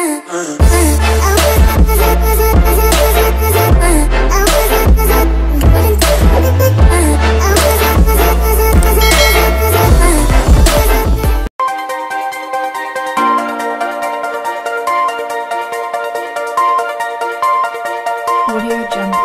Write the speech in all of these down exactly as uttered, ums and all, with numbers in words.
Audio Jungle.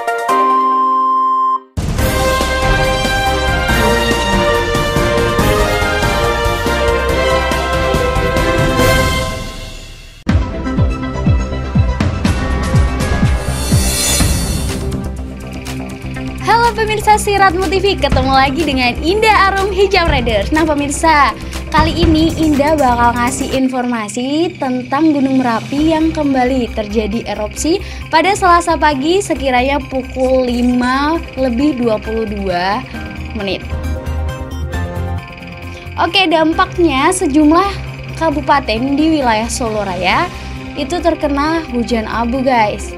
Halo pemirsa Siratmu T V, ketemu lagi dengan Indah Arum Hijab Riders. Nah pemirsa, kali ini Indah bakal ngasih informasi tentang Gunung Merapi yang kembali terjadi erupsi pada Selasa pagi sekiranya pukul lima lebih dua puluh dua menit. Oke, dampaknya sejumlah kabupaten di wilayah Solo Raya itu terkena hujan abu guys.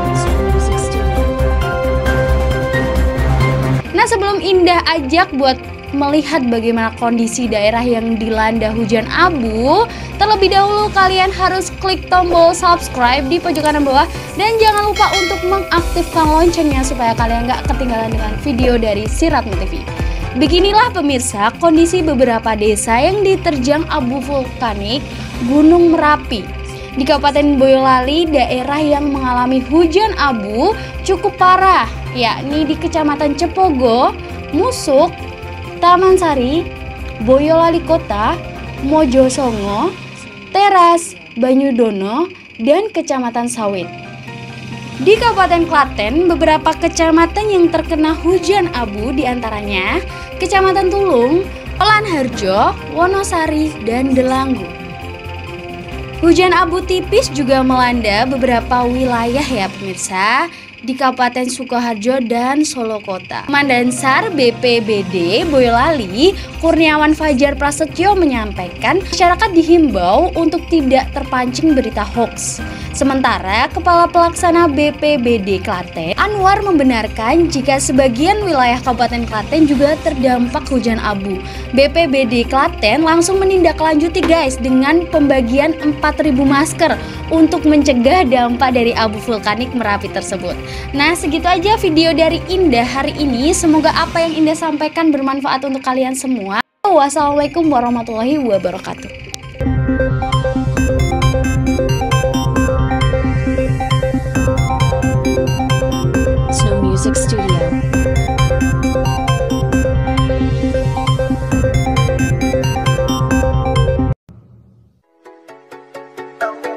Nah sebelum Indah ajak buat melihat bagaimana kondisi daerah yang dilanda hujan abu, terlebih dahulu kalian harus klik tombol subscribe di pojok kanan bawah dan jangan lupa untuk mengaktifkan loncengnya supaya kalian gak ketinggalan dengan video dari Siratmu T V. Beginilah pemirsa kondisi beberapa desa yang diterjang abu vulkanik Gunung Merapi. Di Kabupaten Boyolali, daerah yang mengalami hujan abu cukup parah, yakni di Kecamatan Cepogo, Musuk, Taman Sari, Boyolali Kota, Mojosongo, Teras, Banyudono, dan Kecamatan Sawit. Di Kabupaten Klaten, beberapa kecamatan yang terkena hujan abu diantaranya Kecamatan Tulung, Pelanharjo, Wonosari, dan Delanggu. Hujan abu tipis juga melanda beberapa wilayah ya pemirsa, di Kabupaten Sukoharjo dan Solo Kota. Mandansar B P B D Boyolali, Kurniawan Fajar Prasetyo menyampaikan masyarakat dihimbau untuk tidak terpancing berita hoax. Sementara Kepala Pelaksana B P B D Klaten, Anwar membenarkan jika sebagian wilayah Kabupaten Klaten juga terdampak hujan abu. B P B D Klaten langsung menindaklanjuti guys dengan pembagian empat ribu masker untuk mencegah dampak dari abu vulkanik Merapi tersebut. Nah segitu aja video dari Indah hari ini. Semoga apa yang Indah sampaikan bermanfaat untuk kalian semua. Wassalamualaikum warahmatullahi wabarakatuh. Snow Music Studio. Oh.